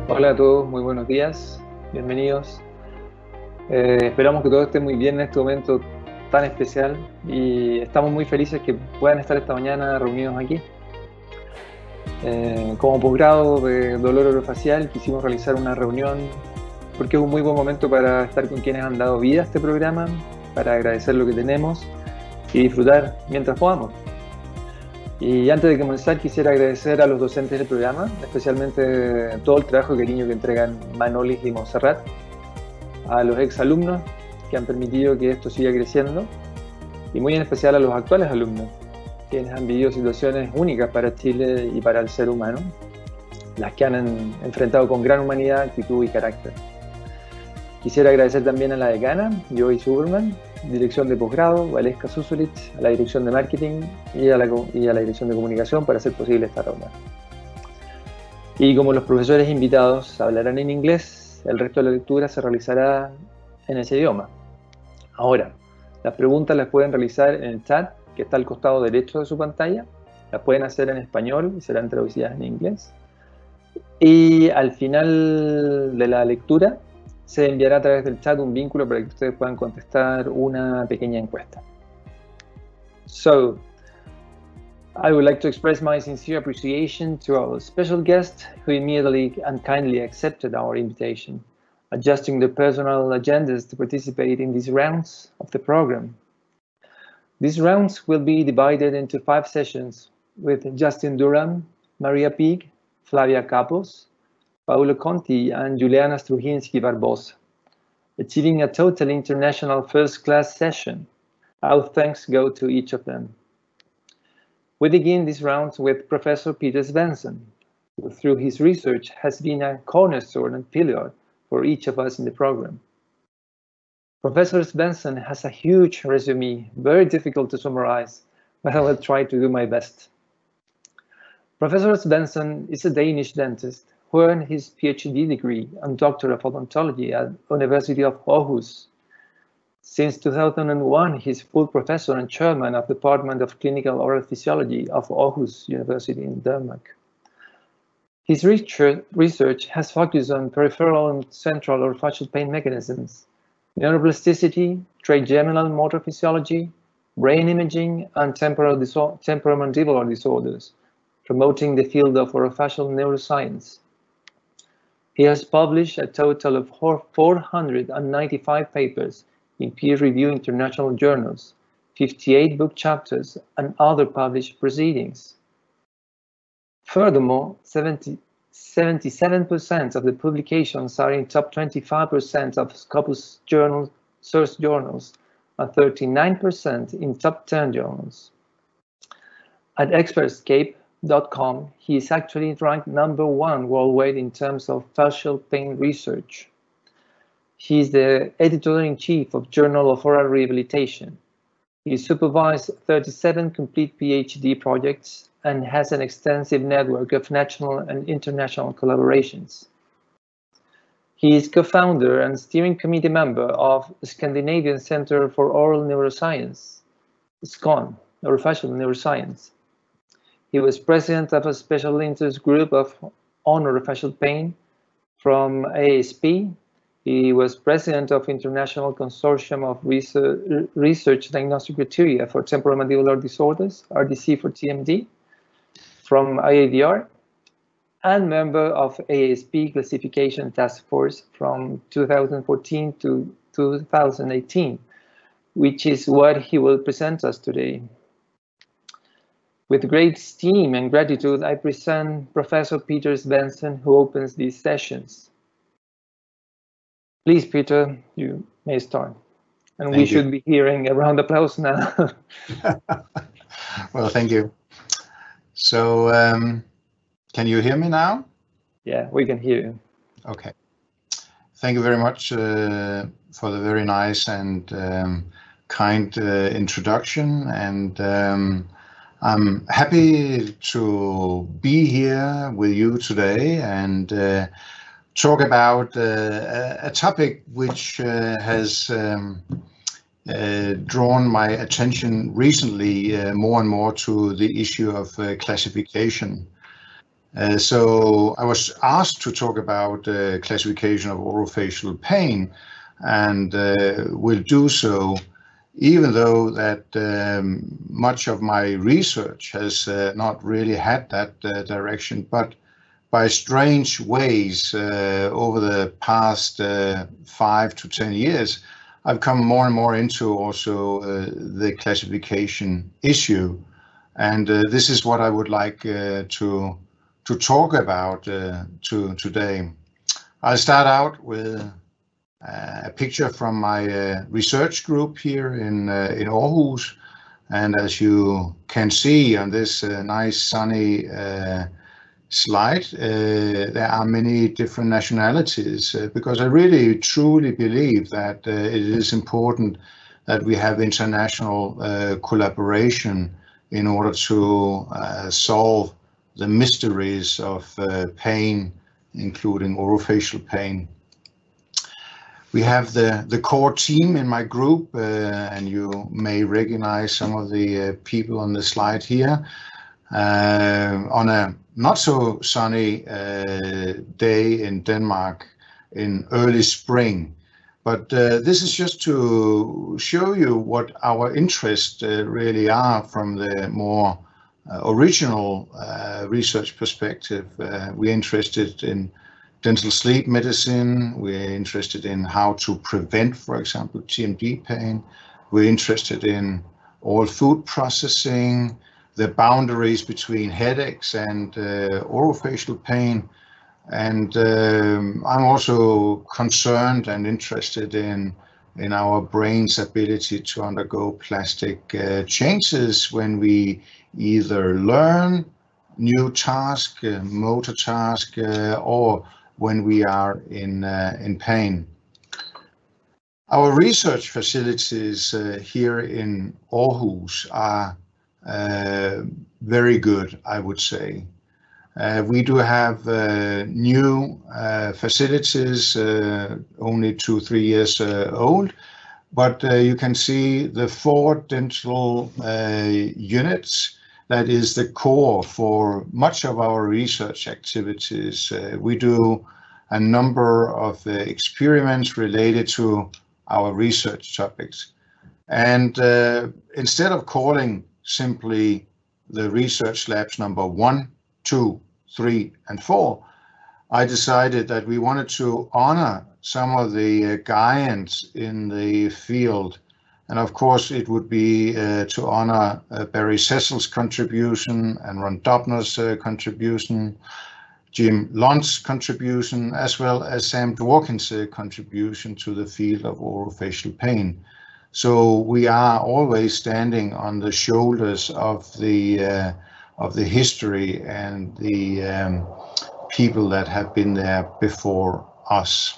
Hola a todos, muy buenos días, bienvenidos. Esperamos que todo esté muy bien en este momento tan especial y estamos muy felices que puedan estar esta mañana reunidos aquí. Como posgrado de dolor orofacial quisimos realizar una reunión porque es un muy buen momento para estar con quienes han dado vida a este programa, para agradecer lo que tenemos y disfrutar mientras podamos. Y antes de comenzar quisiera agradecer a los docentes del programa, especialmente todo el trabajo y cariño que entregan Manolis y Montserrat, a los exalumnos que han permitido que esto siga creciendo y muy en especial a los actuales alumnos, quienes han vivido situaciones únicas para Chile y para el ser humano, las que han enfrentado con gran humanidad, actitud y carácter. Quisiera agradecer también a la decana, Joy Suberman, dirección de posgrado, Valeska Susulich, a la dirección de marketing y a la dirección de comunicación para hacer posible esta reunión. Y como los profesores invitados hablarán en inglés, el resto de la lectura se realizará en ese idioma. Ahora, las preguntas las pueden realizar en el chat que está al costado derecho de su pantalla, las pueden hacer en español y serán traducidas en inglés. Y al final de la lectura se enviará a través del chat un vínculo para que ustedes puedan contestar una pequeña encuesta. So, I would like to express my sincere appreciation to our special guest who immediately and kindly accepted our invitation, adjusting the personal agendas to participate in these rounds of the program. These rounds will be divided into 5 sessions with Justin Duran, Maria Pig, Flavia Capos, Paulo Conti and Juliana Struhinski Barbosa, achieving a total international first-class session. Our thanks go to each of them. We begin this round with Professor Peter Svensson, who through his research has been a cornerstone and pillar for each of us in the program. Professor Svensson has a huge resume, very difficult to summarize, but I will try to do my best. Professor Svensson is a Danish dentist who earned his PhD degree and Doctor of Odontology at University of Aarhus. Since 2001, he is full professor and chairman of the Department of Clinical Oral Physiology of Aarhus University in Denmark. His research has focused on peripheral and central orofacial pain mechanisms, neuroplasticity, trigeminal motor physiology, brain imaging, and temporomandibular disorders, promoting the field of orofacial neuroscience. He has published a total of 495 papers in peer-reviewed international journals, 58 book chapters, and other published proceedings. Furthermore, 77% of the publications are in top 25% of Scopus journal source journals, and 39% in top 10 journals. At Expertscape.com, he is actually ranked #1 worldwide in terms of facial pain research. He is the editor-in-chief of Journal of Oral Rehabilitation. He supervised 37 complete PhD projects and has an extensive network of national and international collaborations. He is co-founder and steering committee member of the Scandinavian Center for Oral Neuroscience, SCON, Orofacial Neuroscience. He was president of a special interest group on orofacial pain from ASP. He was president of International Consortium of Research Diagnostic Criteria for Temporomandibular Disorders, RDC for TMD, from IADR, and member of ASP Classification Task Force from 2014 to 2018, which is what he will present us today. With great esteem and gratitude, I present Professor Peter Svensson, who opens these sessions. Please, Peter, you may start. And we should be hearing a round of applause now. Well, thank you. So, can you hear me now? Yeah, we can hear you. Okay. Thank you very much for the very nice and kind introduction. And I'm happy to be here with you today and talk about a topic which has drawn my attention recently more and more to the issue of classification. So I was asked to talk about classification of orofacial pain, and will do so, even though that much of my research has not really had that direction, but by strange ways over the past 5 to 10 years, I've come more and more into also the classification issue, and this is what I would like to talk about today. I'll start out with a picture from my research group here in Aarhus, and as you can see on this nice sunny slide, there are many different nationalities, because I really truly believe that it is important that we have international collaboration in order to solve the mysteries of pain, including orofacial pain. We have the core team in my group, and you may recognize some of the people on the slide here. On a not so sunny day in Denmark in early spring. But this is just to show you what our interests really are from the more original research perspective. We're interested in dental sleep medicine. We're interested in how to prevent, for example, TMD pain. We're interested in all food processing, the boundaries between headaches and orofacial pain. And I'm also concerned and interested in our brain's ability to undergo plastic changes when we either learn new task, motor task, or when we are in pain. Our research facilities here in Aarhus are very good, I would say. We do have new facilities, only 2-3 years old, but you can see the 4 dental units. That is the core for much of our research activities. We do a number of experiments related to our research topics. And instead of calling simply the research labs number 1, 2, 3, and 4, I decided that we wanted to honor some of the giants in the field. And of course, it would be to honor Barry Cecil's contribution and Ron Dobner's contribution, Jim Lund's contribution, as well as Sam Dworkin's contribution to the field of orofacial pain. So we are always standing on the shoulders of the history and the people that have been there before us.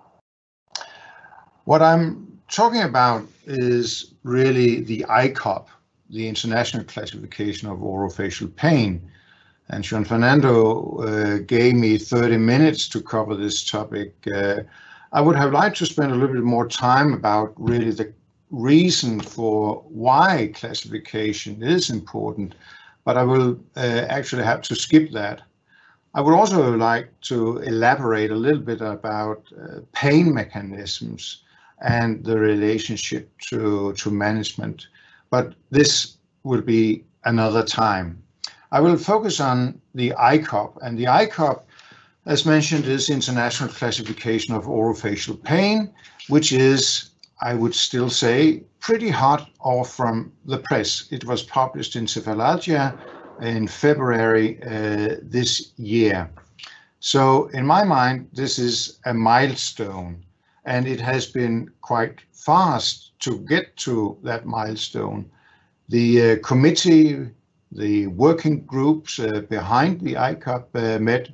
What I'm talking about is really the ICOP, the International Classification of Orofacial Pain. And Juan Fernando gave me 30 minutes to cover this topic. I would have liked to spend a little bit more time about really the reason for why classification is important, but I will actually have to skip that. I would also like to elaborate a little bit about pain mechanisms and the relationship to management, but this will be another time. I will focus on the ICOP, and the ICOP, as mentioned, is International Classification of Orofacial Pain, which is, I would still say, pretty hot off from the press. It was published in Cephalalgia in February this year. So in my mind, this is a milestone, and it has been quite fast to get to that milestone. The committee, the working groups behind the ICOP met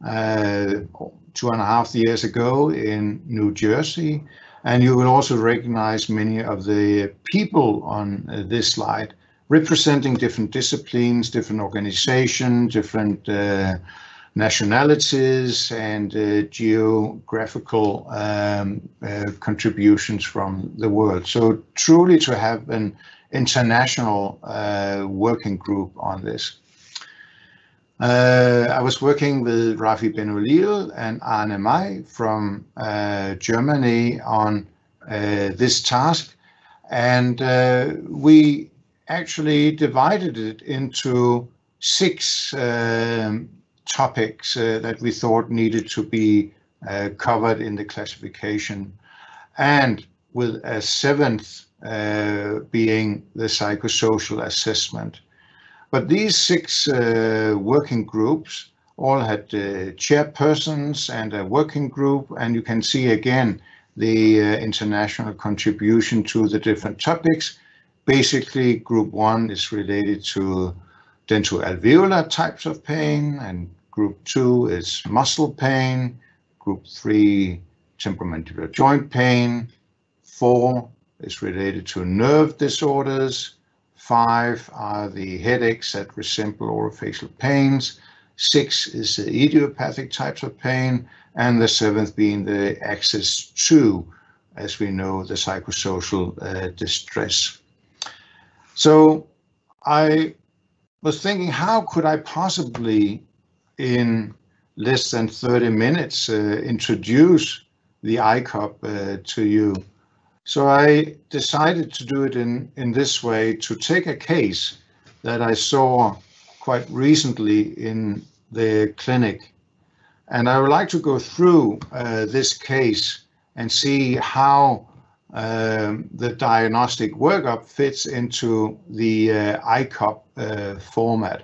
2.5 years ago in New Jersey, and you will also recognize many of the people on this slide representing different disciplines, different organizations, different nationalities, and geographical contributions from the world. So truly to have an international working group on this. I was working with Rafi Benolil and Arne May from Germany on this task, and we actually divided it into 6 topics that we thought needed to be covered in the classification, and with a 7th being the psychosocial assessment. But these 6 working groups all had chairpersons and a working group, and you can see again the international contribution to the different topics. Basically, group 1 is related to dentoalveolar types of pain, and group 2 is muscle pain, group 3 temporomandibular joint pain, 4 is related to nerve disorders, 5 are the headaches that resemble orofacial pains, 6 is the idiopathic types of pain, and the 7th being the axis 2, as we know, the psychosocial distress. So I was thinking, how could I possibly, in less than 30 minutes, introduce the ICOP to you? So I decided to do it in this way, to take a case that I saw quite recently in the clinic. And I would like to go through this case and see how the diagnostic workup fits into the ICOP format.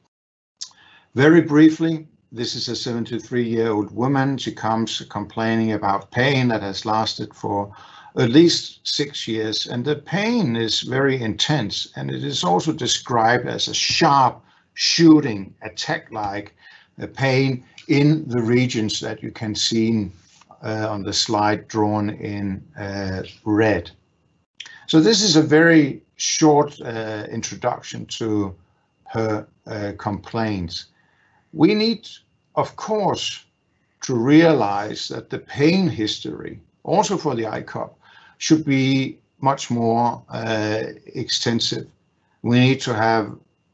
Very briefly, this is a 73-year-old woman. She comes complaining about pain that has lasted for at least 6 years, and the pain is very intense, and it is also described as a sharp, shooting, attack-like pain in the regions that you can see on the slide drawn in red. So this is a very short introduction to her complaints. We need, of course, to realize that the pain history, also for the ICOP, should be much more extensive. We need to have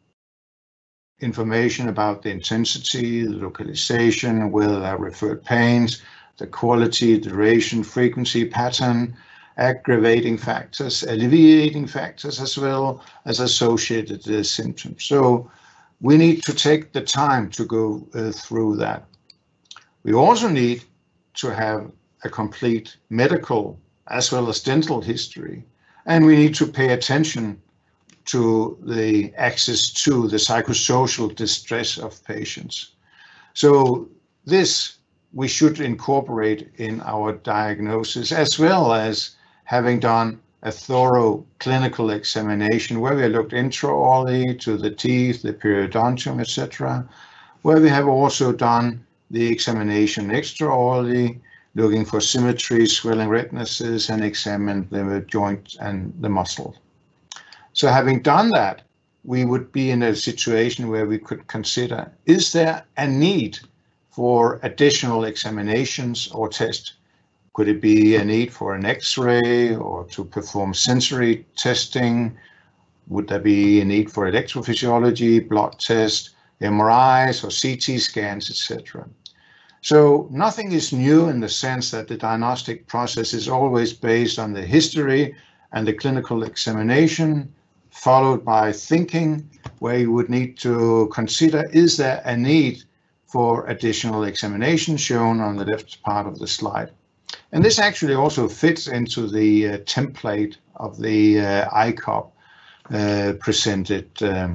information about the intensity, the localization, whether there are referred pains, the quality, duration, frequency, pattern, aggravating factors, alleviating factors, as well as associated symptoms. So we need to take the time to go through that. We also need to have a complete medical as well as dental history, and we need to pay attention to the axis 2, the psychosocial distress of patients. So this we should incorporate in our diagnosis, as well as having done a thorough clinical examination where we looked intraorally to the teeth, the periodontium, etc., where we have also done the examination extraorally, looking for symmetry, swelling retinuses, and examined the joint and the muscle. So having done that, we would be in a situation where we could consider, is there a need for additional examinations or tests? Could it be a need for an X-ray or to perform sensory testing? Would there be a need for electrophysiology, blood test, MRIs or CT scans, etc.? So nothing is new in the sense that the diagnostic process is always based on the history and the clinical examination, followed by thinking, where you would need to consider, is there a need for additional examination, shown on the left part of the slide. And this actually also fits into the template of the ICOP presented.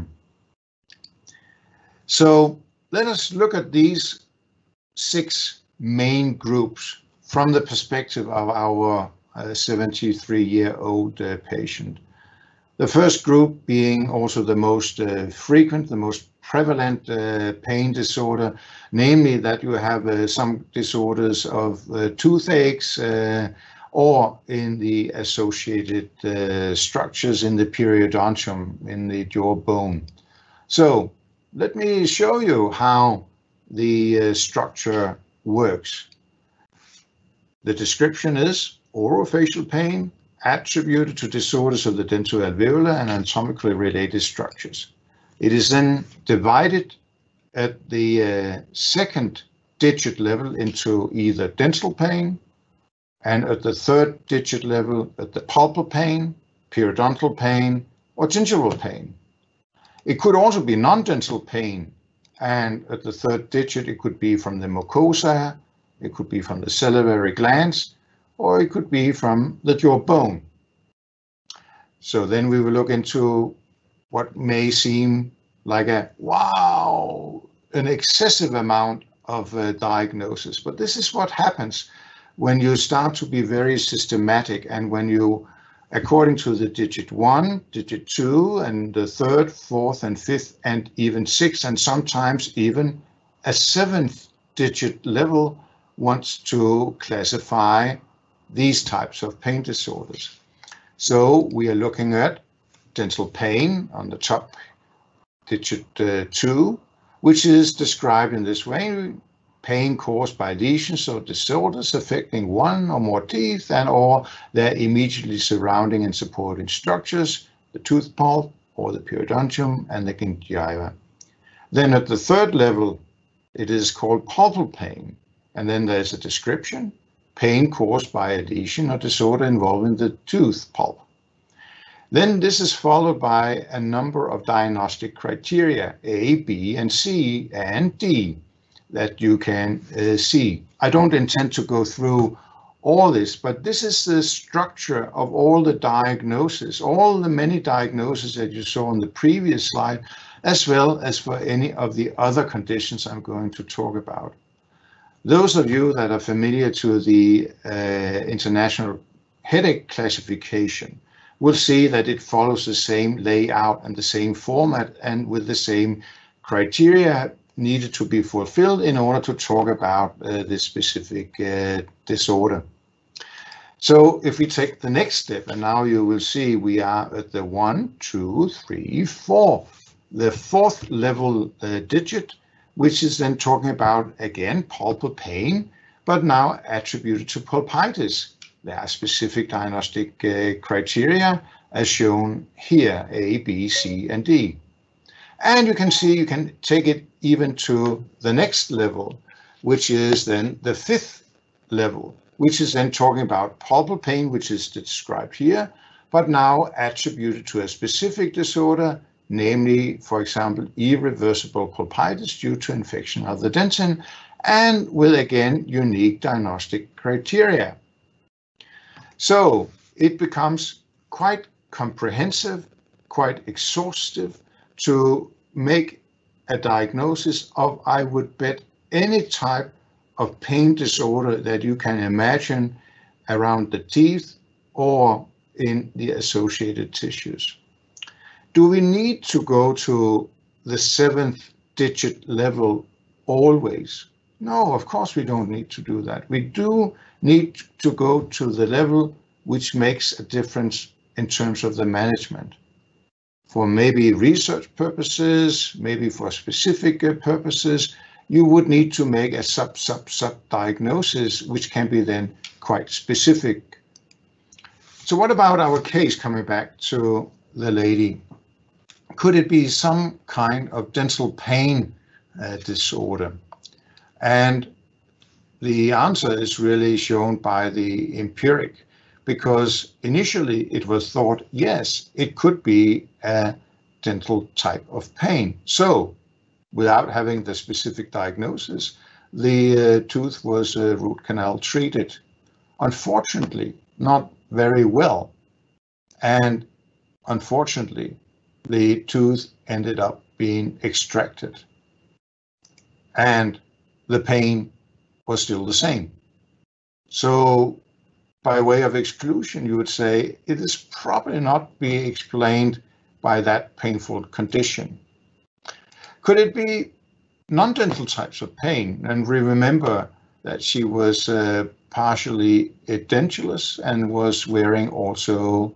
So let us look at these 6 main groups from the perspective of our 73-year-old patient. The first group being also the most frequent, the most prevalent pain disorder, namely that you have some disorders of toothaches or in the associated structures in the periodontium, in the jaw bone. So let me show you how the structure works. The description is orofacial pain attributed to disorders of the dentoalveolar and anatomically related structures. It is then divided at the second digit level into either dental pain, and at the third digit level at the pulpal pain, periodontal pain, or gingival pain. It could also be non-dental pain, and at the third digit it could be from the mucosa, it could be from the salivary glands, or it could be from the jawbone. So then we will look into what may seem like an excessive amount of diagnosis. But this is what happens when you start to be very systematic, and when you, according to the digit 1, digit 2, and the third, fourth, and fifth, and even sixth, and sometimes even a seventh digit level, wants to classify these types of pain disorders. So we are looking at dental pain on the top, digit 2, which is described in this way: pain caused by lesions or disorders affecting one or more teeth and or their immediately surrounding and supporting structures, the tooth pulp or the periodontium and the gingiva. Then at the third level, it is called pulpal pain. And then there's a description: pain caused by a lesion or disorder involving the tooth pulp. Then this is followed by a number of diagnostic criteria, A, B, and C, and D, that you can see. I don't intend to go through all this, but this is the structure of all the diagnoses, all the many diagnoses that you saw on the previous slide, as well as for any of the other conditions I'm going to talk about. Those of you that are familiar to the International Headache Classification will see that it follows the same layout and the same format, and with the same criteria needed to be fulfilled in order to talk about this specific disorder. So if we take the next step, and now you will see we are at the 1, 2, 3, 4, the fourth level digit, which is then talking about, again, pulpal pain, but now attributed to pulpitis. There are specific diagnostic criteria as shown here, A, B, C, and D. And you can see you can take it even to the next level, which is then the fifth level, which is then talking about pulpal pain, which is described here, but now attributed to a specific disorder, namely, for example, irreversible pulpitis due to infection of the dentin, and with, again, unique diagnostic criteria. So it becomes quite comprehensive, quite exhaustive to make a diagnosis of, I would bet, any type of pain disorder that you can imagine around the teeth or in the associated tissues. Do we need to go to the seventh digit level always? No, of course we don't need to do that. We do need to go to the level which makes a difference in terms of the management. For maybe research purposes, maybe for specific purposes, you would need to make a sub diagnosis, which can be then quite specific. So what about our case, coming back to the lady? Could it be some kind of dental pain disorder? And the answer is really shown by the empiric, because initially it was thought, yes, it could be a dental type of pain. So without having the specific diagnosis, the tooth was root canal treated. Unfortunately, not very well. And unfortunately, the tooth ended up being extracted. And the pain was still the same. So by way of exclusion, you would say it is probably not being explained by that painful condition. Could it be non-dental types of pain? And we remember that she was partially edentulous and was wearing also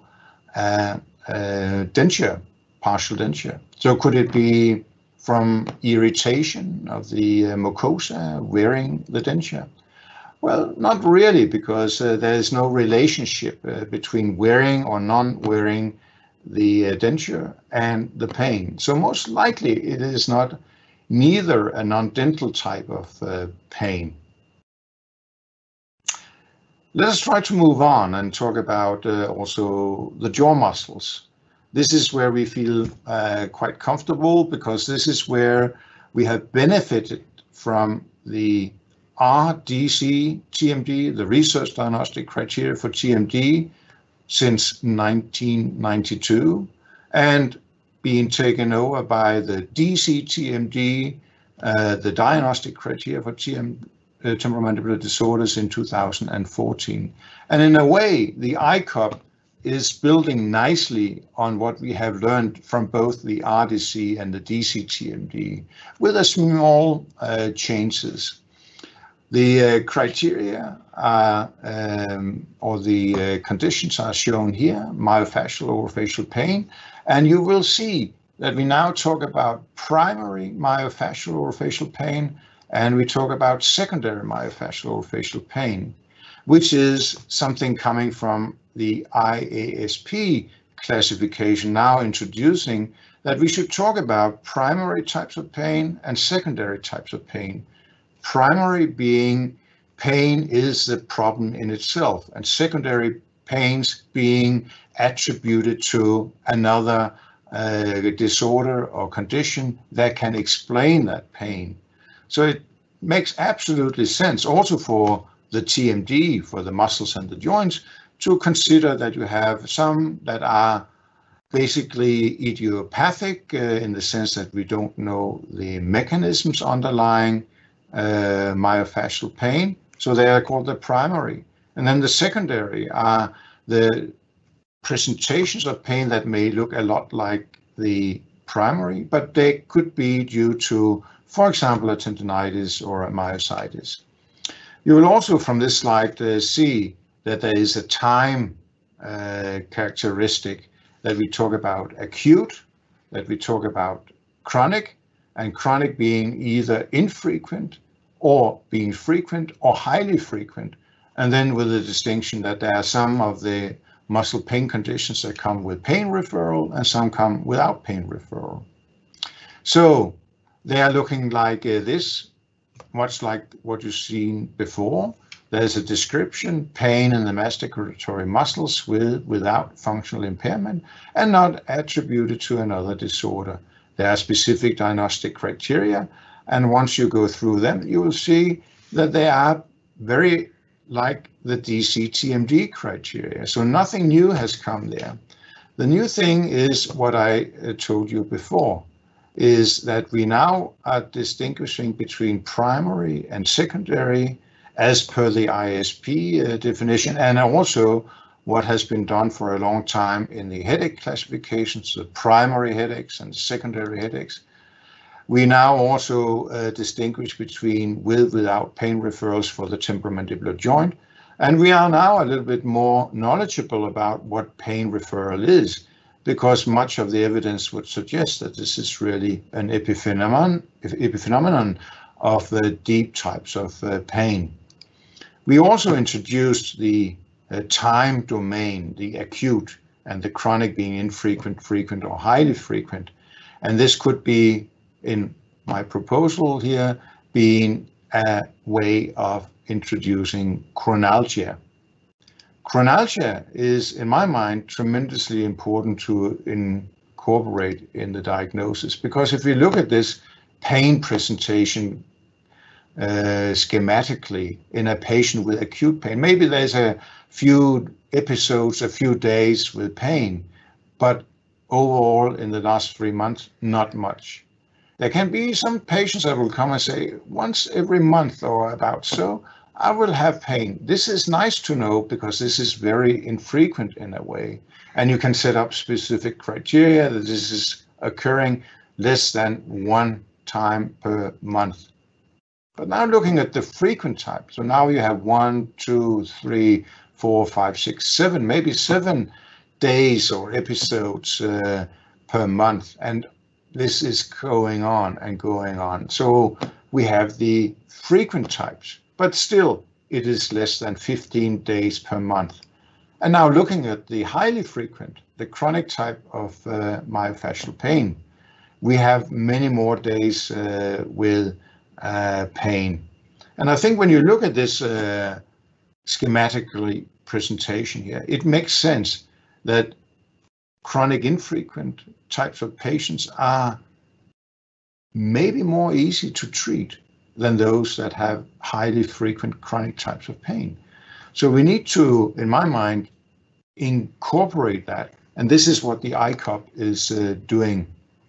denture, partial denture. So could it be from irritation of the mucosa wearing the denture? Well, not really, because there is no relationship between wearing or non-wearing the denture and the pain. So most likely it is not neither a non-dental type of pain. Let us try to move on and talk about also the jaw muscles. This is where we feel quite comfortable, because this is where we have benefited from the RDC-TMD, the Research Diagnostic Criteria for TMD, since 1992, and being taken over by the DC-TMD, the Diagnostic Criteria for temporomandibular disorders, in 2014. And in a way, the ICOP is building nicely on what we have learned from both the RDC and the DC-TMD, with a small changes. The criteria are, or the conditions are shown here: myofascial orofacial pain, and you will see that we now talk about primary myofascial orofacial pain, and we talk about secondary myofascial orofacial pain, which is something coming from the IASP classification, now introducing that we should talk about primary types of pain and secondary types of pain. Primary being pain is the problem in itself, and secondary pains being attributed to another disorder or condition that can explain that pain. So it makes absolutely sense also for the TMD, for the muscles and the joints, to consider that you have some that are basically idiopathic in the sense that we don't know the mechanisms underlying myofascial pain, so they are called the primary. And then the secondary are the presentations of pain that may look a lot like the primary, but they could be due to, for example, a tendinitis or a myositis. You will also from this slide see that there is a time characteristic, that we talk about acute, that we talk about chronic, and chronic being either infrequent or being frequent or highly frequent. And then with the distinction that there are some of the muscle pain conditions that come with pain referral and some come without pain referral. So they are looking like this, much like what you've seen before. There's a description: pain in the masticatory muscles without functional impairment and not attributed to another disorder. There are specific diagnostic criteria, and once you go through them, you will see that they are very like the DC-TMD criteria. So nothing new has come there. The new thing is what I told you before, is that we now are distinguishing between primary and secondary as per the ISP definition, and also what has been done for a long time in the headache classifications, the primary headaches and secondary headaches. We now also distinguish between without pain referrals for the temporomandibular joint, and we are now a little bit more knowledgeable about what pain referral is, because much of the evidence would suggest that this is really an epiphenomenon of the deep types of pain. We also introduced the time domain, the acute, and the chronic being infrequent, frequent, or highly frequent. And this could be, in my proposal here, being a way of introducing chronalgia. Chronalgia is, in my mind, tremendously important to incorporate in the diagnosis, because if we look at this pain presentation schematically in a patient with acute pain, maybe there's a few episodes, a few days with pain, but overall in the last 3 months, not much. There can be some patients that will come and say, once every month or about so, I will have pain. This is nice to know, because this is very infrequent in a way. And you can set up specific criteria that this is occurring less than 1 time per month. But now looking at the frequent type, so now you have 1, 2, 3, 4, 5, 6, 7, maybe 7 days or episodes per month. And this is going on and going on. So we have the frequent types, but still it is less than 15 days per month. And now looking at the highly frequent, the chronic type of myofascial pain, we have many more days with pain. And I think when you look at this schematically presentation here, it makes sense that chronic infrequent types of patients are maybe more easy to treat than those that have highly frequent chronic types of pain. So we need to, in my mind, incorporate that. And this is what the ICOP is doing.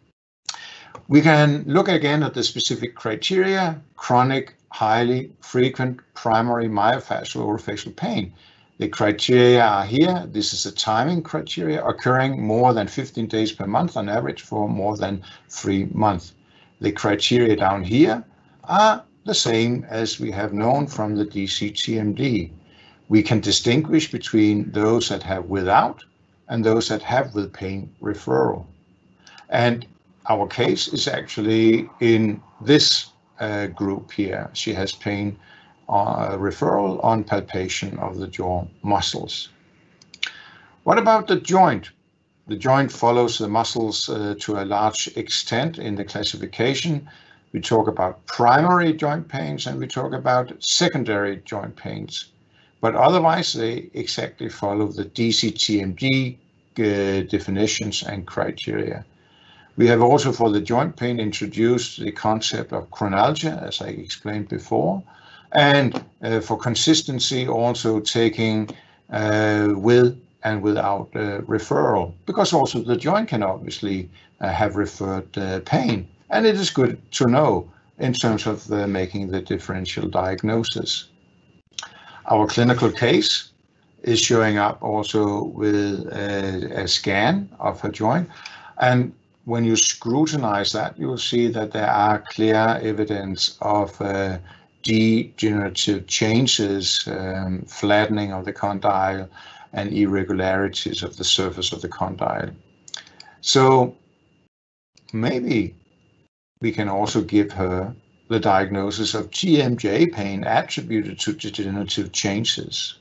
We can look again at the specific criteria: chronic, highly frequent primary myofascial orofacial pain. The criteria are here. This is a timing criteria, occurring more than 15 days per month on average for more than 3 months. The criteria down here are the same as we have known from the DCTMD. We can distinguish between those that have without and those that have with pain referral. And our case is actually in this group here. She has pain referral on palpation of the jaw muscles. What about the joint? The joint follows the muscles to a large extent in the classification. We talk about primary joint pains and we talk about secondary joint pains. But otherwise, they exactly follow the DCTMD definitions and criteria. We have also, for the joint pain, introduced the concept of chronalgia, as I explained before, and for consistency, also taking with and without referral, because also the joint can obviously have referred pain. And it is good to know in terms of making the differential diagnosis. Our clinical case is showing up also with a scan of her joint. And when you scrutinize that, you will see that there are clear evidence of degenerative changes, flattening of the condyle, and irregularities of the surface of the condyle. So maybe we can also give her the diagnosis of TMJ pain attributed to degenerative changes.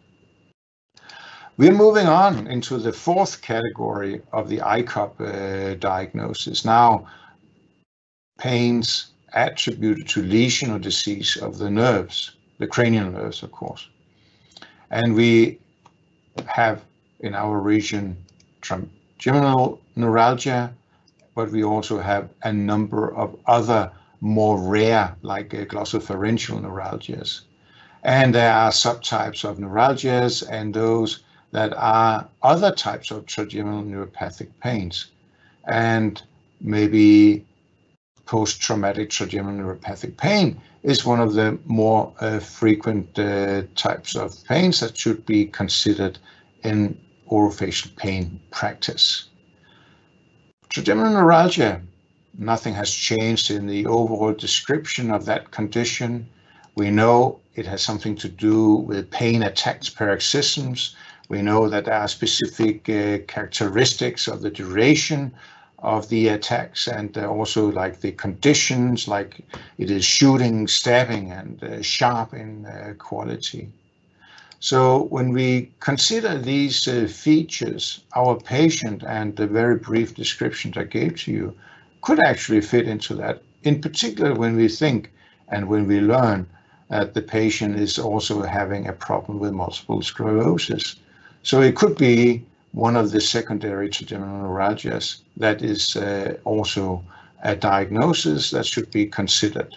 We're moving on into the fourth category of the ICOP diagnosis. Now, pains attributed to lesion or disease of the nerves, the cranial nerves, of course. And we have in our region trigeminal neuralgia, but we also have a number of other more rare, like glossopharyngeal neuralgias. And there are subtypes of neuralgias and those that are other types of trigeminal neuropathic pains. And maybe post-traumatic trigeminal neuropathic pain is one of the more frequent types of pains that should be considered in orofacial pain practice. Trigeminal neuralgia, nothing has changed in the overall description of that condition. We know it has something to do with pain-attacked paroxysms. We know that there are specific characteristics of the duration of the attacks and also like the conditions, like it is shooting, stabbing, and sharp in quality. So when we consider these features, our patient and the very brief descriptions I gave to you could actually fit into that, in particular when we think and when we learn that the patient is also having a problem with multiple sclerosis. So it could be one of the secondary trigeminal neuralgias that is also a diagnosis that should be considered.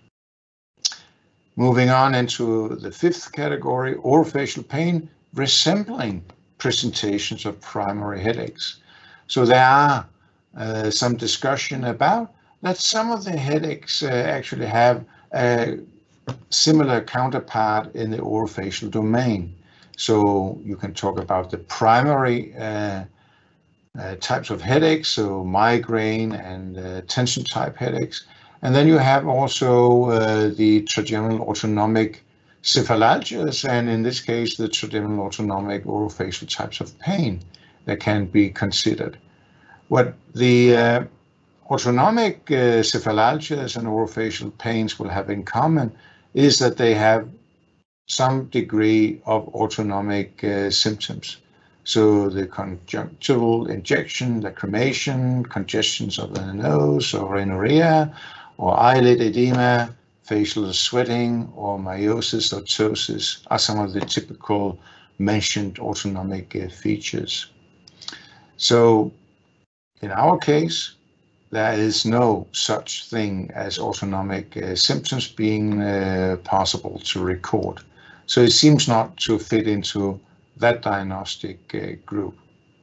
Moving on into the fifth category, orofacial pain resembling presentations of primary headaches. So there are some discussion about that some of the headaches actually have a similar counterpart in the orofacial domain. So you can talk about the primary types of headaches, so migraine and tension type headaches. And then you have also the trigeminal autonomic cephalalgias, and in this case, the trigeminal autonomic orofacial types of pain that can be considered. What the autonomic cephalalgias and orofacial pains will have in common is that they have some degree of autonomic symptoms. So the conjunctival injection, lacrimation, congestions of the nose or rhinorrhea, or eyelid edema, facial sweating, or miosis or ptosis are some of the typical mentioned autonomic features. So in our case, there is no such thing as autonomic symptoms being possible to record. So it seems not to fit into that diagnostic group.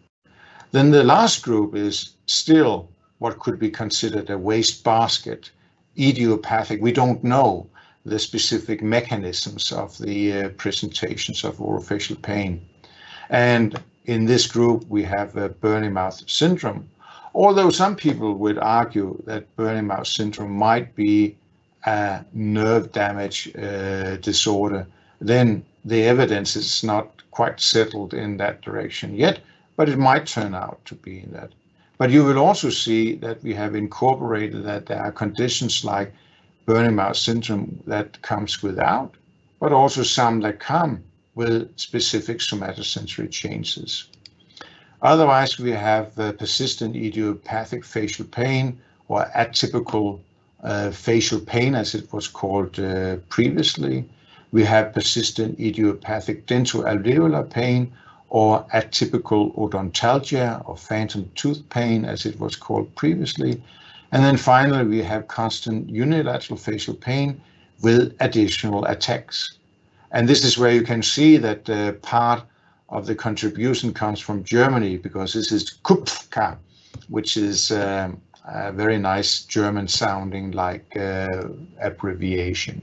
Then the last group is still what could be considered a wastebasket, idiopathic. We don't know the specific mechanisms of the presentations of orofacial pain. And in this group, we have Burney mouth syndrome. Although some people would argue that Burney mouth syndrome might be a nerve damage disorder, then the evidence is not quite settled in that direction yet, but it might turn out to be that. But you will also see that we have incorporated that there are conditions like Burney mouth syndrome that comes without, but also some that come with specific somatosensory changes. Otherwise, we have persistent idiopathic facial pain, or atypical facial pain, as it was called previously. We have persistent idiopathic dentoalveolar pain, or atypical odontalgia, or phantom tooth pain, as it was called previously. And then finally, we have constant unilateral facial pain with additional attacks. And this is where you can see that part of the contribution comes from Germany, because this is Kupfka, which is a very nice German sounding like abbreviation.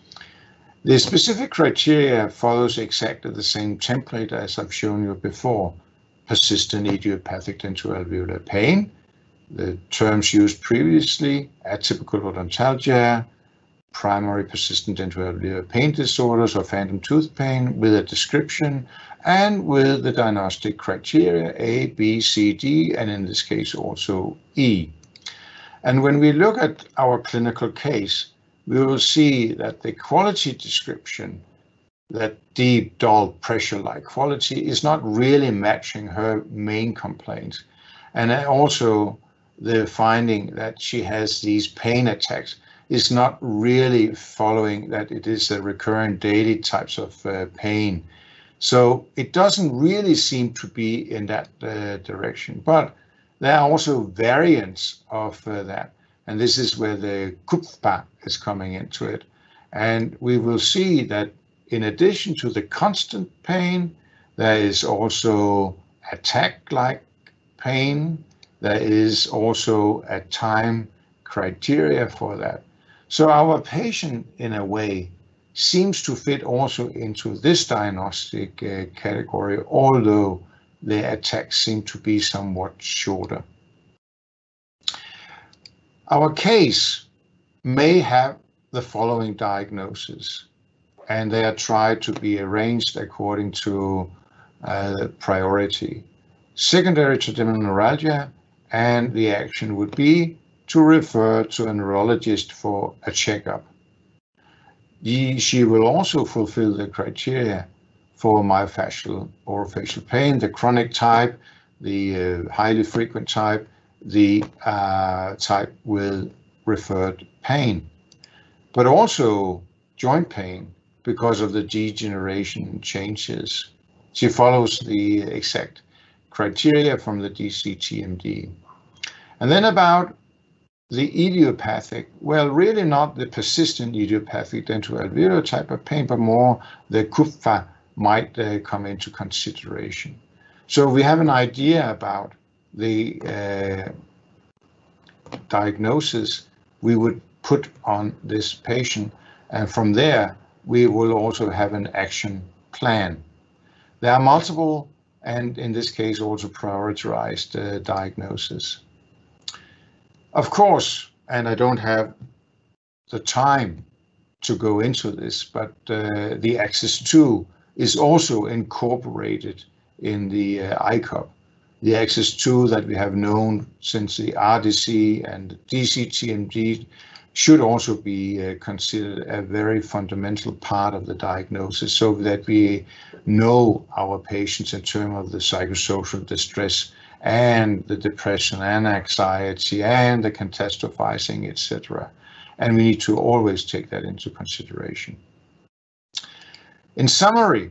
The specific criteria follows exactly the same template as I've shown you before. Persistent idiopathic dentoalveolar pain, the terms used previously, atypical odontalgia, primary persistent dentoalveolar pain disorders or phantom tooth pain with a description, and with the diagnostic criteria A, B, C, D, and in this case also E. And when we look at our clinical case, we will see that the quality description, that deep, dull, pressure-like quality, is not really matching her main complaints. And also the finding that she has these pain attacks is not really following that it is a recurrent daily types of pain. So it doesn't really seem to be in that direction, but there are also variants of that. And this is where the Kupfka is coming into it. And we will see that in addition to the constant pain, there is also attack-like pain. There is also a time criteria for that. So our patient, in a way, seems to fit also into this diagnostic category, although the attacks seem to be somewhat shorter. Our case may have the following diagnosis, and they are tried to be arranged according to priority. Secondary trigeminal neuralgia, and the action would be to refer to a neurologist for a checkup. She will also fulfill the criteria for myofascial orofacial pain, the chronic type, the highly frequent type, the type with referred pain, but also joint pain because of the degeneration changes. She follows the exact criteria from the DCTMD. And then about the idiopathic, well, really not the persistent idiopathic dentoalveolar type of pain, but more the Kupfka might come into consideration. So we have an idea about the diagnosis we would put on this patient, and from there we will also have an action plan. There are multiple, and in this case also prioritized diagnoses. Of course, and I don't have the time to go into this, but the ACCESS II is also incorporated in the ICOP. the XS2 that we have known since the RDC and DCTMD should also be considered a very fundamental part of the diagnosis, so that we know our patients in terms of the psychosocial distress and the depression and anxiety and the catastrophizing, etc. And we need to always take that into consideration. In summary,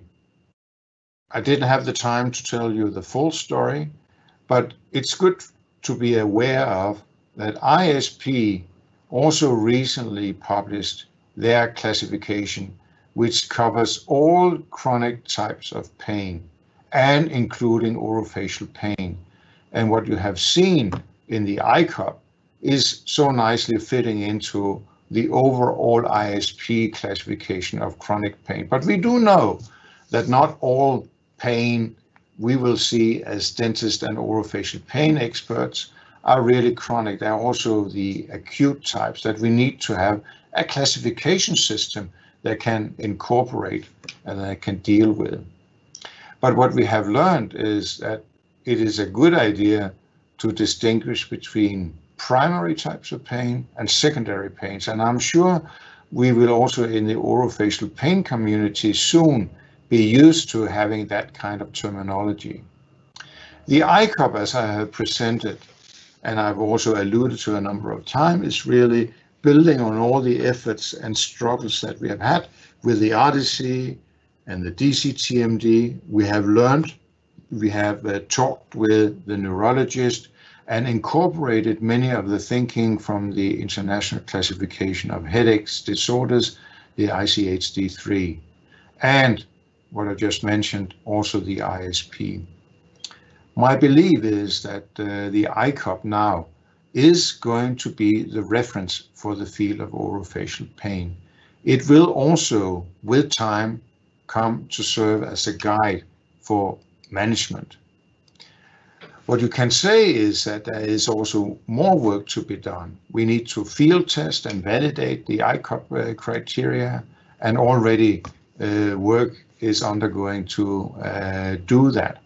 I didn't have the time to tell you the full story, but it's good to be aware of that ISP also recently published their classification, which covers all chronic types of pain and including orofacial pain. And what you have seen in the ICOP is so nicely fitting into the overall ISP classification of chronic pain. But we do know that not all pain we will see as dentists and orofacial pain experts are really chronic. There are also the acute types that we need to have a classification system that can incorporate and that can deal with. But what we have learned is that it is a good idea to distinguish between primary types of pain and secondary pains. And I'm sure we will also in the orofacial pain community soon be used to having that kind of terminology. The ICOP, as I have presented, and I've also alluded to a number of times, is really building on all the efforts and struggles that we have had with the RDC and the DCTMD. We have learned, we have talked with the neurologist and incorporated many of the thinking from the International Classification of Headaches Disorders, the ICHD-3, and what I just mentioned, also the ISP. My belief is that the ICOP now is going to be the reference for the field of orofacial pain. It will also, with time, come to serve as a guide for management. What you can say is that there is also more work to be done. We need to field test and validate the ICOP criteria, and already work is undergoing to do that.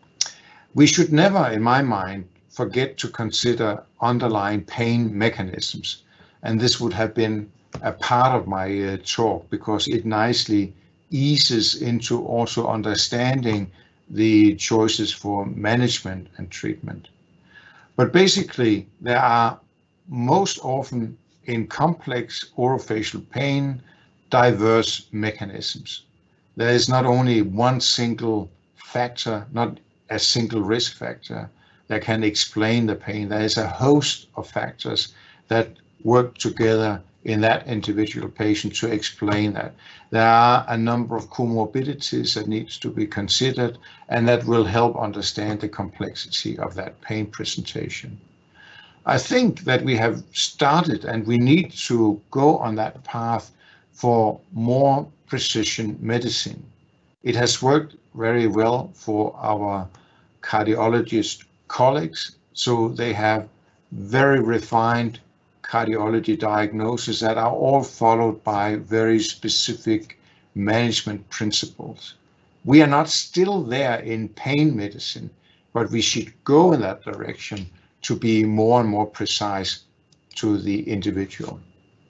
We should never, in my mind, forget to consider underlying pain mechanisms. And this would have been a part of my talk, because it nicely eases into also understanding the choices for management and treatment. But basically, there are most often in complex orofacial pain, diverse mechanisms. There is not only one single factor, not a single risk factor that can explain the pain. There is a host of factors that work together in that individual patient to explain that. There are a number of comorbidities that needs to be considered, and that will help understand the complexity of that pain presentation. I think that we have started, and we need to go on that path for more precision medicine. It has worked very well for our cardiologist colleagues, so they have very refined cardiology diagnoses that are all followed by very specific management principles. We are not still there in pain medicine, but we should go in that direction to be more and more precise to the individual.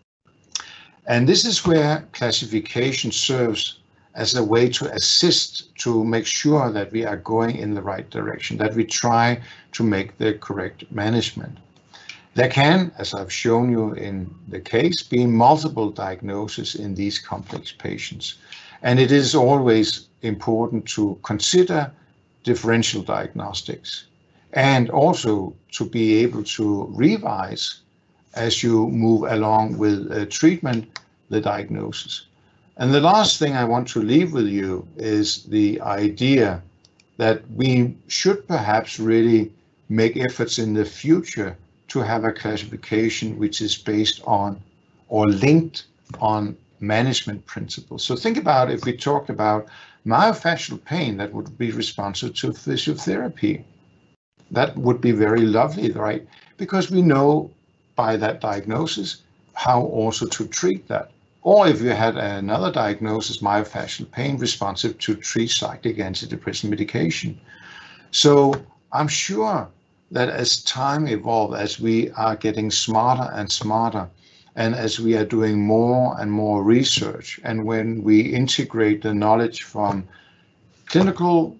And this is where classification serves as a way to assist to make sure that we are going in the right direction, that we try to make the correct management. There can, as I've shown you in the case, be multiple diagnoses in these complex patients. And it is always important to consider differential diagnostics and also to be able to revise as you move along with treatment, the diagnosis. And the last thing I want to leave with you is the idea that we should perhaps really make efforts in the future to have a classification which is based on or linked on management principles. So think about if we talked about myofascial pain that would be responsive to physiotherapy. That would be very lovely, right? Because we know by that diagnosis how also to treat that. Or if you had another diagnosis, myofascial pain responsive to tricyclic antidepressant medication. So I'm sure that as time evolves, as we are getting smarter and smarter, and as we are doing more and more research, and when we integrate the knowledge from clinical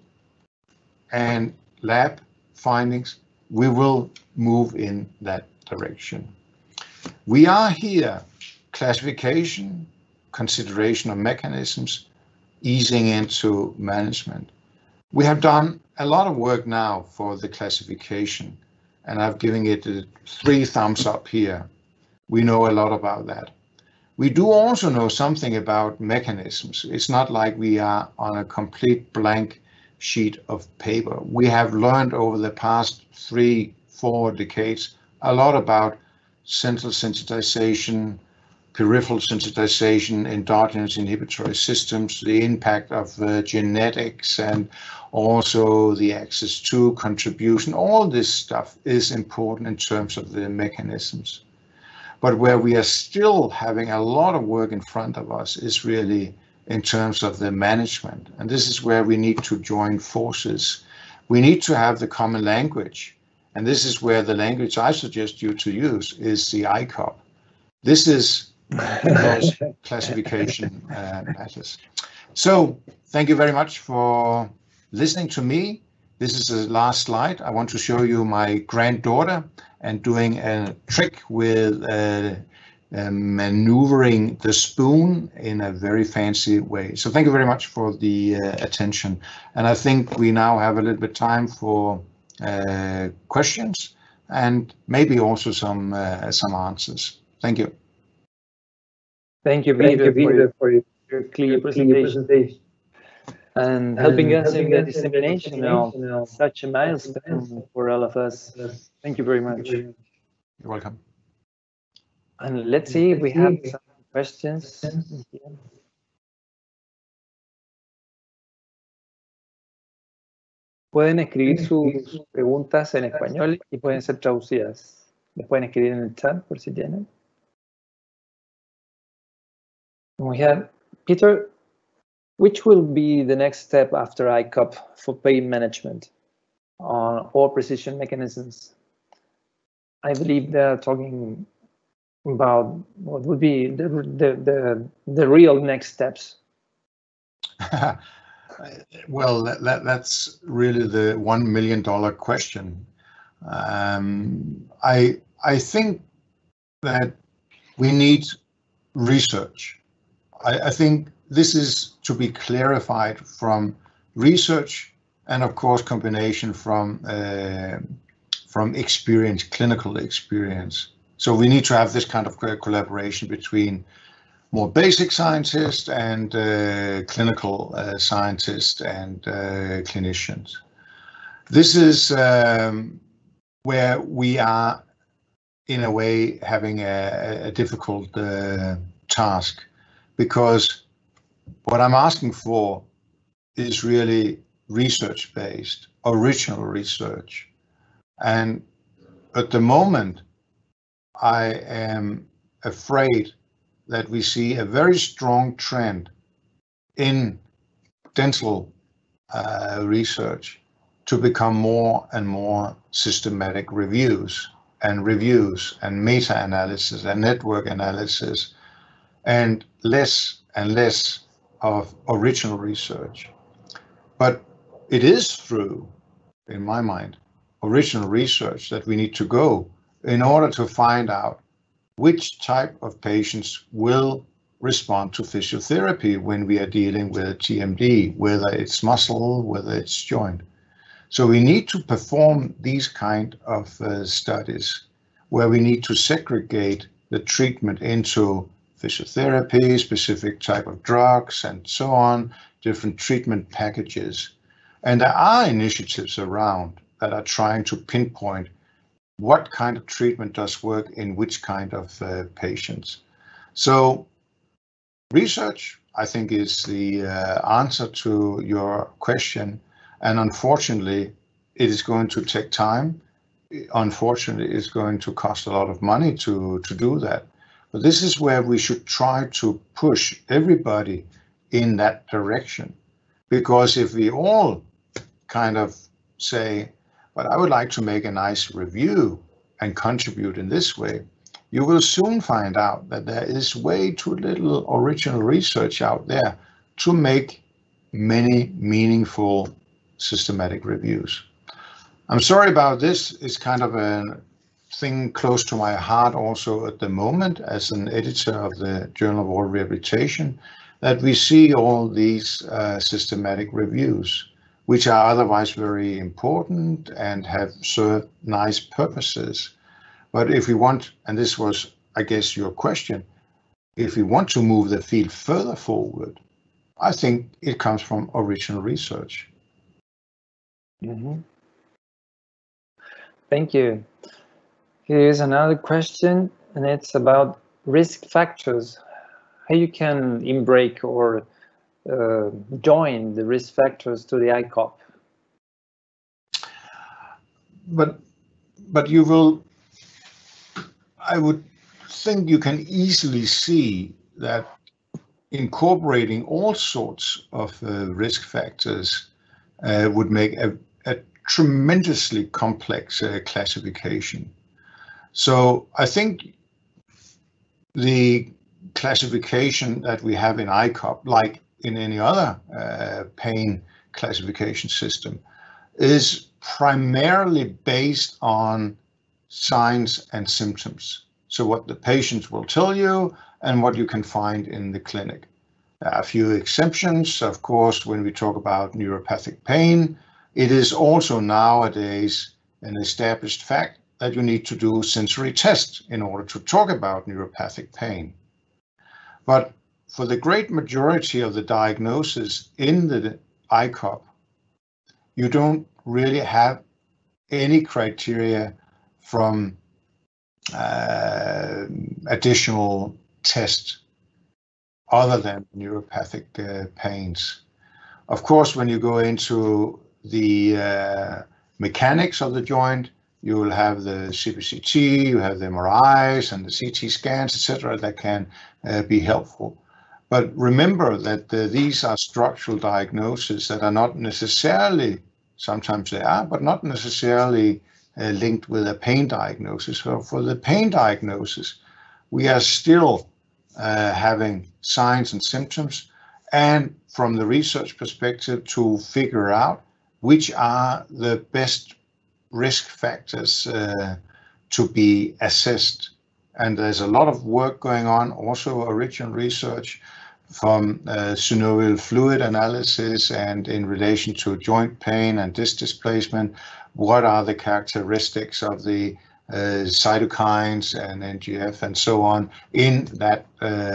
and lab findings, we will move in that direction. We are here, classification, consideration of mechanisms, easing into management. We have done a lot of work now for the classification, and I've given it 3 thumbs up here. We know a lot about that. We do also know something about mechanisms. It's not like we are on a complete blank sheet of paper. We have learned over the past 3-4 decades a lot about central sensitization, peripheral sensitization, endogenous inhibitory systems, the impact of genetics, and also the access to contribution. All this stuff is important in terms of the mechanisms. But where we are still having a lot of work in front of us is really in terms of the management. And this is where we need to join forces. We need to have the common language. And this is where the language I suggest you to use is the ICOP. This is because classification matters. So thank you very much for listening to me. This is the last slide. I want to show you my granddaughter and doing a trick with maneuvering the spoon in a very fancy way. So thank you very much for the attention. And I think we now have a little bit time for questions and maybe also some answers. Thank you. Thank you, Peter, for your clear presentation and helping us in the dissemination of such a milestone for all of us. Thank you very much. You're welcome. And let's see if we have some questions. Pueden escribir sus preguntas en español y pueden ser traducidas. Las pueden escribir en el chat por si tienen. We have Peter. Which will be the next step after ICOP for pain management or precision mechanisms? I believe they're talking about what would be the real next steps. Well, that's really the $1 million question. I think that we need research. I think this is to be clarified from research and, of course, combination from experience, clinical experience. So we need to have this kind of collaboration between more basic scientists and clinical scientists and clinicians. This is where we are, in a way, having a difficult task, because what I'm asking for is really research-based, original research. And at the moment, I am afraid that we see a very strong trend in dental research to become more and more systematic reviews and meta-analysis and network analysis, and less of original research. But it is through, in my mind, original research that we need to go in order to find out which type of patients will respond to physiotherapy when we are dealing with TMD, whether it's muscle, whether it's joint. So we need to perform these kind of studies where we need to segregate the treatment into physiotherapy, specific type of drugs, and so on, different treatment packages. And there are initiatives around that are trying to pinpoint what kind of treatment does work in which kind of patients. So research, I think, is the answer to your question. And unfortunately, it is going to take time. Unfortunately, it's going to cost a lot of money to do that. But this is where we should try to push everybody in that direction. Because if we all kind of say, but I would like to make a nice review and contribute in this way, you will soon find out that there is way too little original research out there to make many meaningful systematic reviews. I'm sorry about this. It's kind of a thing close to my heart also at the moment as an editor of the Journal of Oral Rehabilitation, that we see all these systematic reviews, which are otherwise very important and have served nice purposes. But if we want, and this was, I guess, your question, if we want to move the field further forward, I think it comes from original research. Mm-hmm. Thank you. Here's another question, and it's about risk factors. How you can in-break or join the risk factors to the ICOP? But you will, I would think you can easily see that incorporating all sorts of risk factors would make a tremendously complex classification. So I think the classification that we have in ICOP, like in any other pain classification system, is primarily based on signs and symptoms. So what the patients will tell you and what you can find in the clinic. There are a few exceptions, of course, when we talk about neuropathic pain. It is also nowadays an established fact that you need to do sensory tests in order to talk about neuropathic pain. But for the great majority of the diagnosis in the ICOP, you don't really have any criteria from additional tests other than neuropathic pains. Of course, when you go into the mechanics of the joint, you will have the CBCT, you have the MRIs and the CT scans, etc., that can be helpful. But remember that these are structural diagnoses that are not necessarily, sometimes they are, but not necessarily linked with a pain diagnosis. So for the pain diagnosis, we are still having signs and symptoms, and from the research perspective to figure out which are the best risk factors to be assessed. And there's a lot of work going on, also original research from synovial fluid analysis and in relation to joint pain and disc displacement. What are the characteristics of the cytokines and NGF and so on in that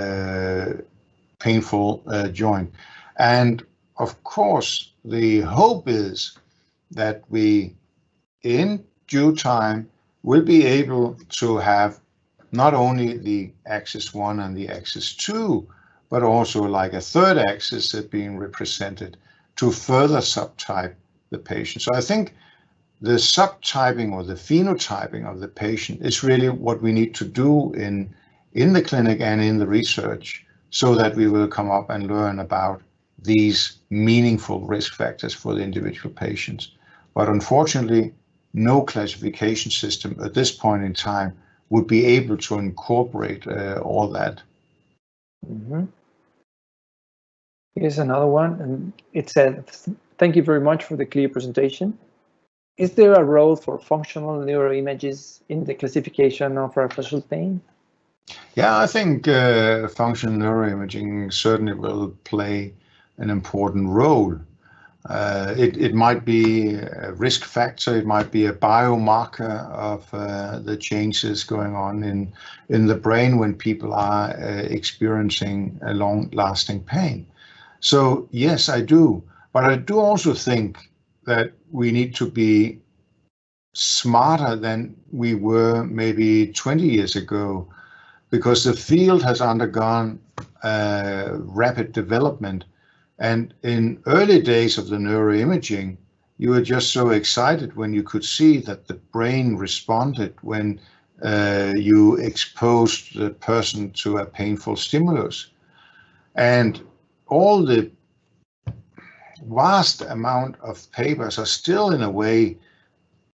painful joint? And of course, the hope is that we, in due time, will be able to have not only the axis 1 and the axis 2, but also like a third axis being represented to further subtype the patient. So I think the subtyping or the phenotyping of the patient is really what we need to do in the clinic and in the research, so that we will come up and learn about these meaningful risk factors for the individual patients. But unfortunately, no classification system at this point in time would be able to incorporate all that. Mm-hmm. Here's another one, and it said, "Thank you very much for the clear presentation. Is there a role for functional neuroimages in the classification of facial pain?" Yeah, I think functional neuroimaging certainly will play an important role. It might be a risk factor, it might be a biomarker of the changes going on in the brain when people are experiencing a long-lasting pain. So yes, I do. But I do also think that we need to be smarter than we were maybe 20 years ago, because the field has undergone rapid development. And in early days of the neuroimaging, you were just so excited when you could see that the brain responded when you exposed the person to a painful stimulus. And all the vast amount of papers are still in a way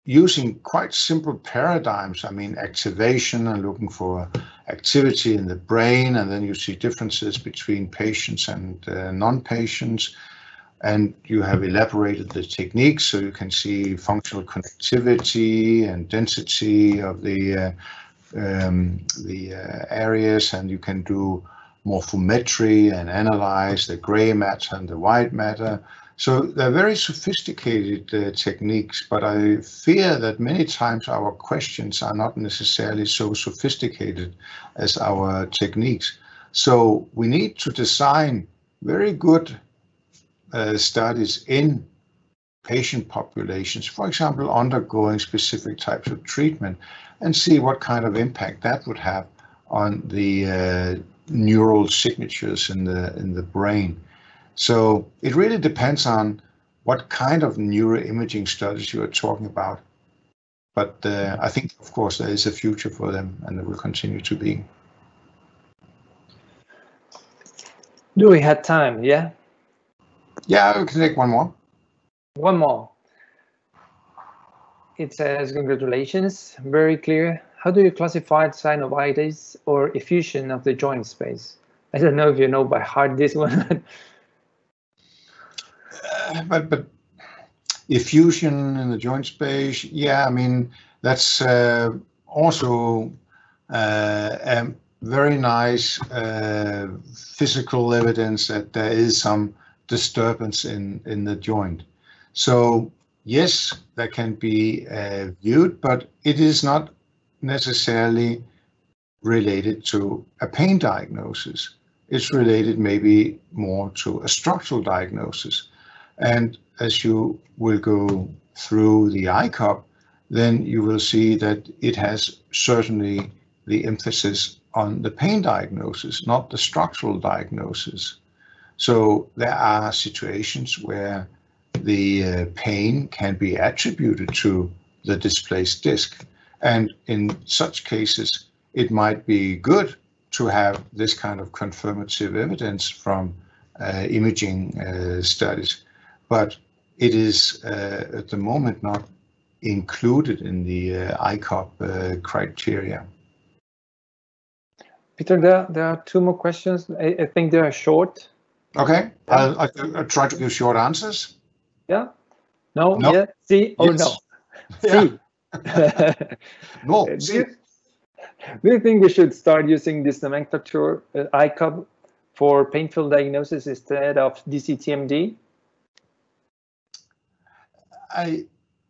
using quite simple paradigms. I mean, activation and looking for activity in the brain, and then you see differences between patients and non-patients. And you have elaborated the techniques, so you can see functional connectivity and density of the areas, and you can do morphometry and analyze the gray matter and the white matter. So they're very sophisticated techniques, but I fear that many times our questions are not necessarily so sophisticated as our techniques. So we need to design very good studies in patient populations, for example, undergoing specific types of treatment, and see what kind of impact that would have on the neural signatures in the brain. So it really depends on what kind of neuroimaging studies you are talking about. But I think, of course, there is a future for them, and there will continue to be. Do we have time? Yeah? Yeah, we can take one more. One more. It says, congratulations, very clear. How do you classify synovitis or effusion of the joint space? I don't know if you know by heart this one. But effusion in the joint space, yeah, I mean, that's also a very nice physical evidence that there is some disturbance in the joint. So yes, that can be viewed, but it is not necessarily related to a pain diagnosis. It's related maybe more to a structural diagnosis. And as you will go through the ICOP, then you will see that it has certainly the emphasis on the pain diagnosis, not the structural diagnosis. So there are situations where the pain can be attributed to the displaced disc. And in such cases, it might be good to have this kind of confirmative evidence from imaging studies. But it is at the moment not included in the ICOP criteria. Peter, there are two more questions. I think they are short. Okay, yeah. I'll try to give short answers. Yeah. No. No. Yeah. See or yes. No. See. No. Do you think we should start using this nomenclature ICOP for painful diagnosis instead of DCTMD? I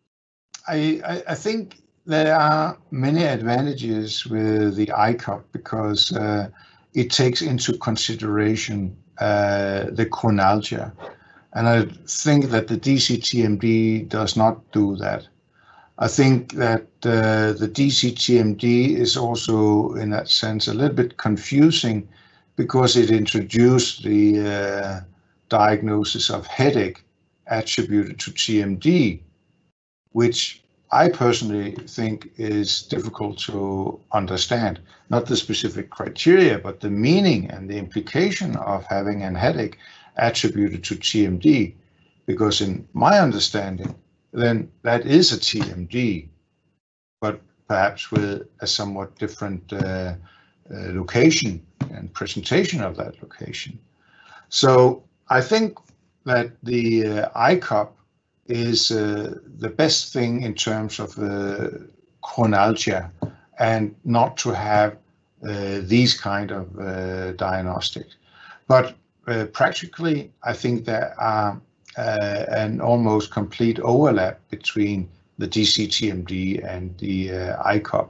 think there are many advantages with the ICOP because it takes into consideration the chronalgia. And I think that the DCTMD does not do that. I think that the DCTMD is also, in that sense, a little bit confusing because it introduced the diagnosis of headache attributed to TMD, which I personally think is difficult to understand. Not the specific criteria, but the meaning and the implication of having a headache attributed to TMD, because in my understanding, then that is a TMD, but perhaps with a somewhat different location and presentation of that location. So I think that the ICOP is the best thing in terms of chronalgia, and not to have these kind of diagnostics. But practically, I think there are an almost complete overlap between the DCTMD and the ICOP.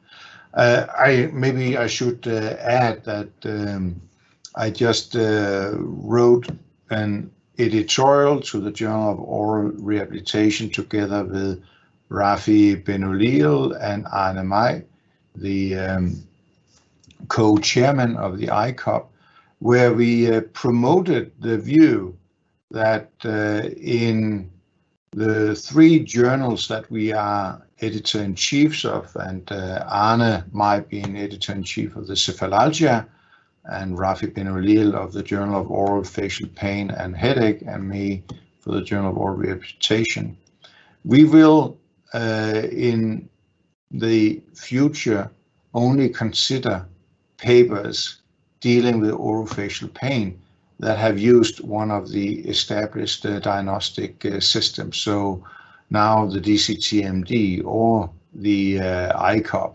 Maybe I should add that I just wrote an editorial to the Journal of Oral Rehabilitation together with Rafi Benolil and Arne May, the co-chairman of the ICOP, where we promoted the view that in the three journals that we are editor-in-chiefs of, and Arne May being editor-in-chief of the Cephalalgia, and Rafi Benolil of the Journal of Oral Facial Pain and Headache, and me for the Journal of Oral Rehabilitation, we will in the future only consider papers dealing with orofacial pain that have used one of the established diagnostic systems. So now the DCTMD or the ICOP.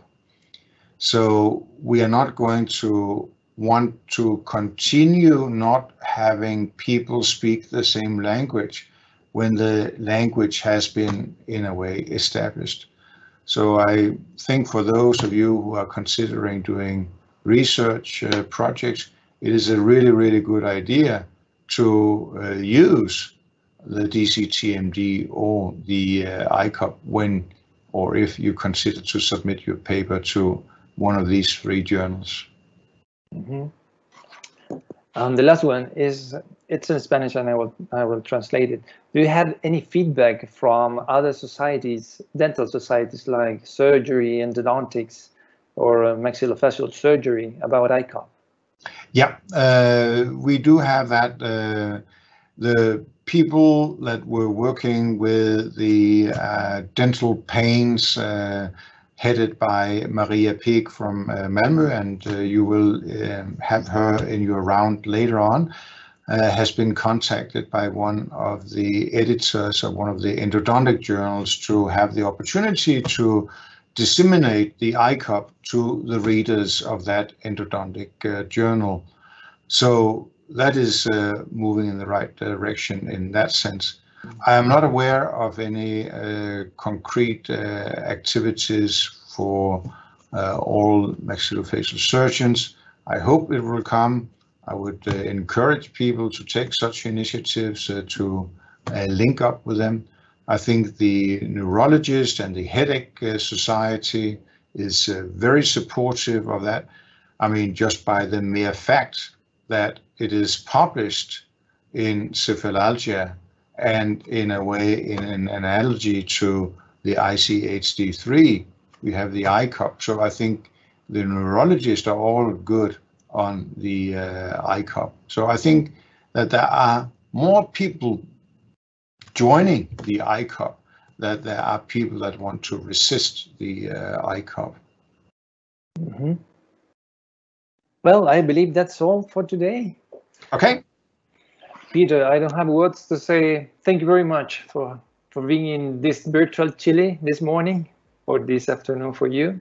So we are not going to want to continue not having people speak the same language when the language has been, in a way, established. So I think for those of you who are considering doing research projects, it is a really, really good idea to use the DCTMD or the ICOP when or if you consider to submit your paper to one of these 3 journals. Mm-hmm. The last one is, it's in Spanish and I will translate it. Do you have any feedback from other societies, dental societies like surgery, endodontics, or maxillofacial surgery about ICOP? Yeah, we do have that. The people that were working with the dental pains headed by Maria Peek from Malmö, and you will have her in your round later on, has been contacted by one of the editors of one of the endodontic journals to have the opportunity to disseminate the ICOP to the readers of that endodontic journal. So that is moving in the right direction in that sense. I am not aware of any concrete activities for all maxillofacial surgeons. I hope it will come. I would encourage people to take such initiatives to link up with them. I think the neurologist and the headache society is very supportive of that. I mean, just by the mere fact that it is published in Cephalalgia and in a way in an analogy to the ICHD3, we have the ICOP. So I think the neurologists are all good on the ICOP. So I think that there are more people joining the ICOP than there are people that want to resist the ICOP. Mm-hmm. Well, I believe that's all for today. Okay. Peter, I don't have words to say. Thank you very much for being in this virtual Chile this morning or this afternoon for you.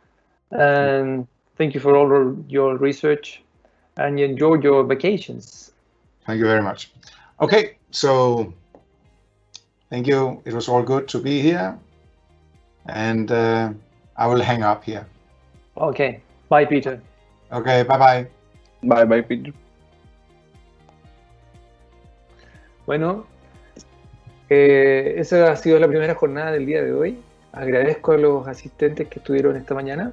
And thank you for all your research, and enjoy your vacations. Thank you very much. Okay, so thank you. It was all good to be here. And I will hang up here. Okay. Bye, Peter. Okay, bye-bye. Bye-bye, Peter. Bueno, esa ha sido la primera jornada del día de hoy. Agradezco a los asistentes que estuvieron esta mañana.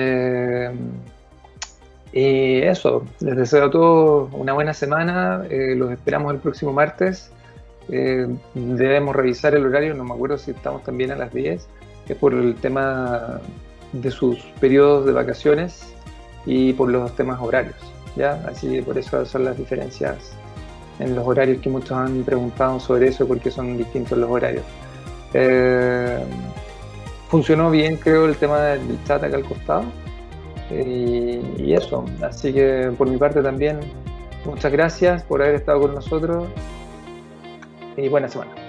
Y eso, les deseo a todos una buena semana. Los esperamos el próximo martes. Debemos revisar el horario, no me acuerdo si estamos también a las 10. Es por el tema de sus periodos de vacaciones y por los temas horarios, ¿ya? Así que por eso son las diferencias en los horarios, que muchos han preguntado sobre eso, porque son distintos los horarios. Funcionó bien, creo, el tema del chat acá al costado, y eso. Así que por mi parte también, muchas gracias por haber estado con nosotros y buena semana.